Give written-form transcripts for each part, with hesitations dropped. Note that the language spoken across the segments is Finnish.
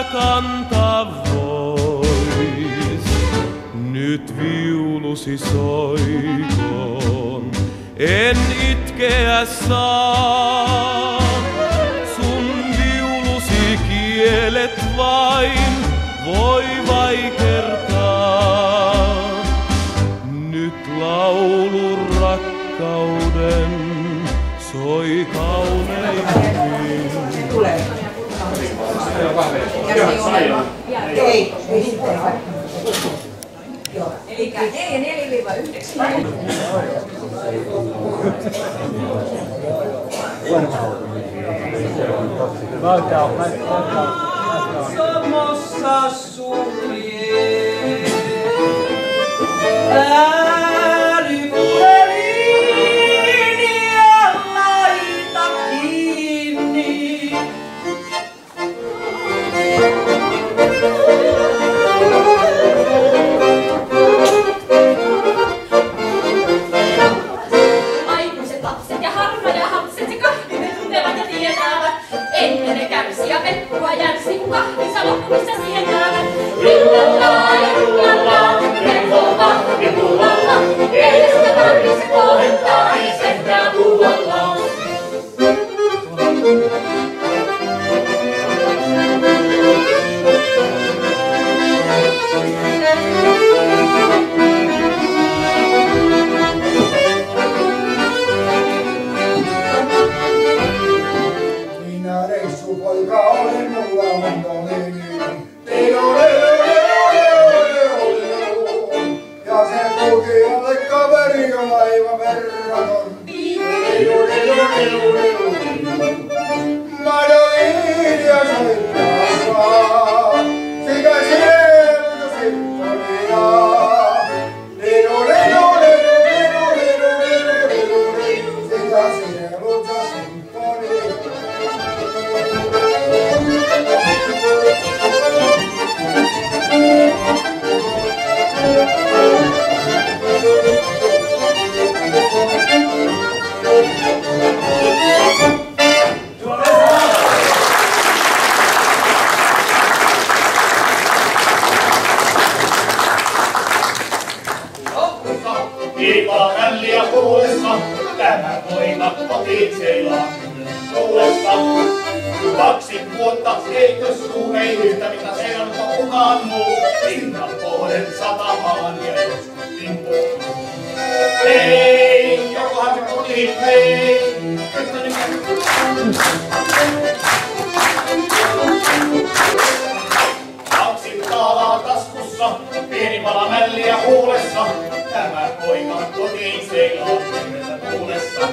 kantaa vois. Nyt viulusi soikoon, en itkeä saa. Sun viulusi kielet vain voi vaikertaa. Nyt laulu rakkauden soi kauneimmin. Tulee. Ei. Eli 4-4-9. Samassa sulje. Ääripuhelin ja laita kiinni. Aikuiset lapset ja harmajahatset ja kahvit tuntevat ja tietävät. Ennen ne kärsi ja pekkua järsi, kun kahvinsa loppumista sietäävät. Rullalla ja rullalla, verho kahvi pullalla. Edestä tarvitse kohentaa, ei sentää pullalla. Minä reissupoika olin, mulla onnolini. Ja se kulki alle kaveri on aivan verraton. Madolin ja soittaa sitä sieltä sinfoniaa. Sitä sieltä sinfoniaa. Ilmaa rälliä kuulessa, tämä poika kotiin seilaa tuulessa. 2 vuotta eikös tuu, ei yhtä mitä seilannut kukaan muu. Pinnan pohden satamaan ja joskus timpuu. Hei, jokohan se kotiin, hei. Kaksi taalaa taskussa, pieni pala mälliä huulessa. Tämä poika kotiin seilaa yhdessä tuulessa.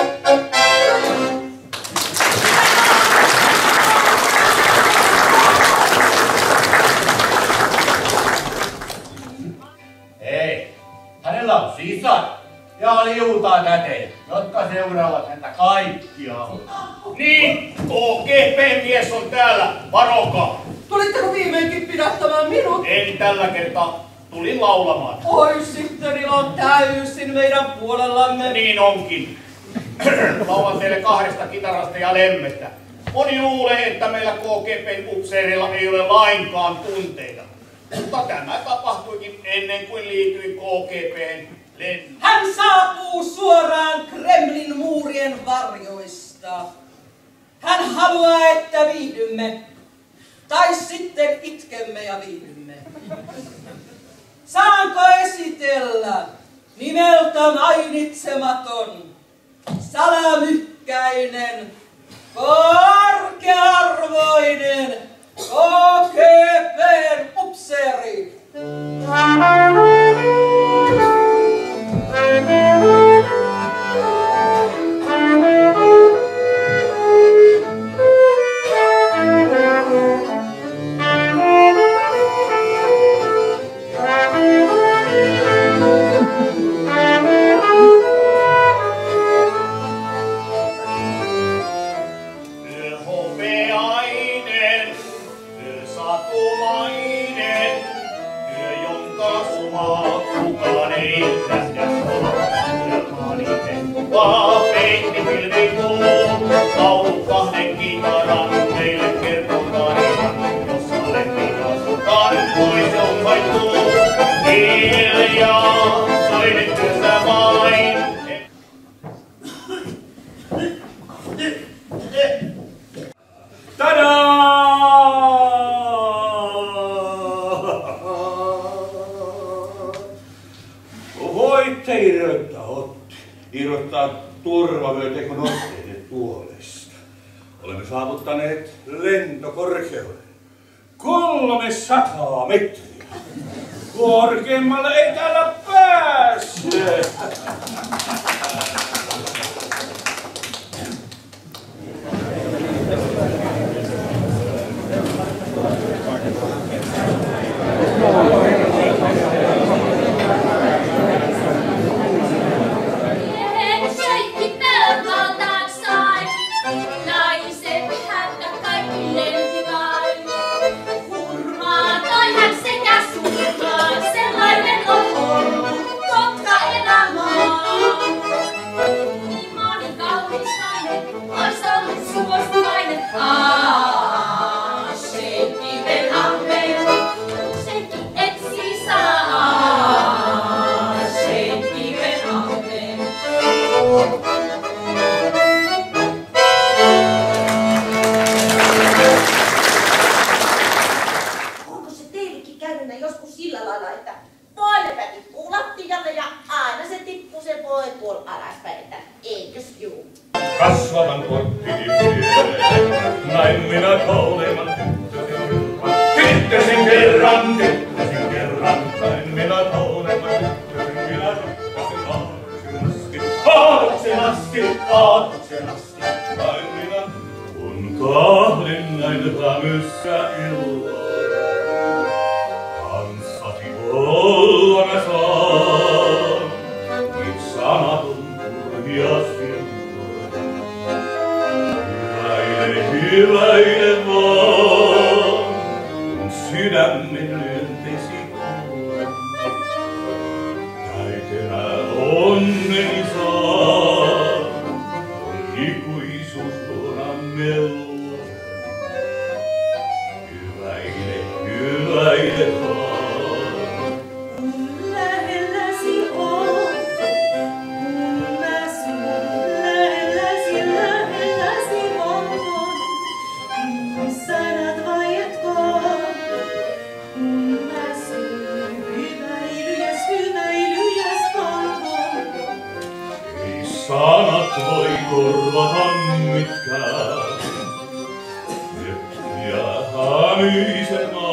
Hei, hänellä on sisar ja liutaa käteen, jotka seuraavat häntä kaikkialla. Niin, KGP-mies on täällä, varokaa! Tulitteko viimeinkin pidättämään minut? En tällä kertaa. Tulin laulamaan. Oi, sihteerillä on täysin meidän puolellamme. Niin onkin. Laulan teille 2 kitarasta ja lemmestä. Moni luulee, että meillä KGP:n upseereilla ei ole lainkaan tunteita. Mutta tämä tapahtuikin ennen kuin liityin KGP:n lennoon. Hän saapuu suoraan Kremlin muurien varjoista. Hän haluaa, että viihdymme. Tai sitten itkemme ja viihdymme. Saanko esitellä nimeltä mainitsematon, salamykkäinen, korkea-arvoinen KGP:n upseeri? Laulu 2 kitaran, meille kertoo tarinan, jossa korkeuden? 300 metriä. Korkeammalle ei täällä pääse. Kasvavan porttini viereen, näin minä kauneimman tyttösen kerran, näin minä kauneimman tyttösen minä rakkasin aatoksen asti, näin minä kun kahdin näin hämyssä illalla. Kanssasi olla mä saan, niin sanaton turhia silloin. Hyväile vaan, kun sydämen lyöntesi kuulen. Täytenä onneni saa, on ikuisuus luonamme luo. Hyväile vaan. Kun lähelläsi on, kun mä sun lähelläsi on. Sanat vaietkoon, kun mä sun hyväilyjäs palvon. Ei sanat voi korvata mitkään, nyt ja hämyisen